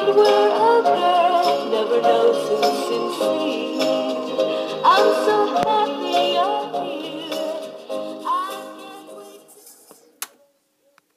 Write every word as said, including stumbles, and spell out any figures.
world where a girl never knows who's sincere. I'm so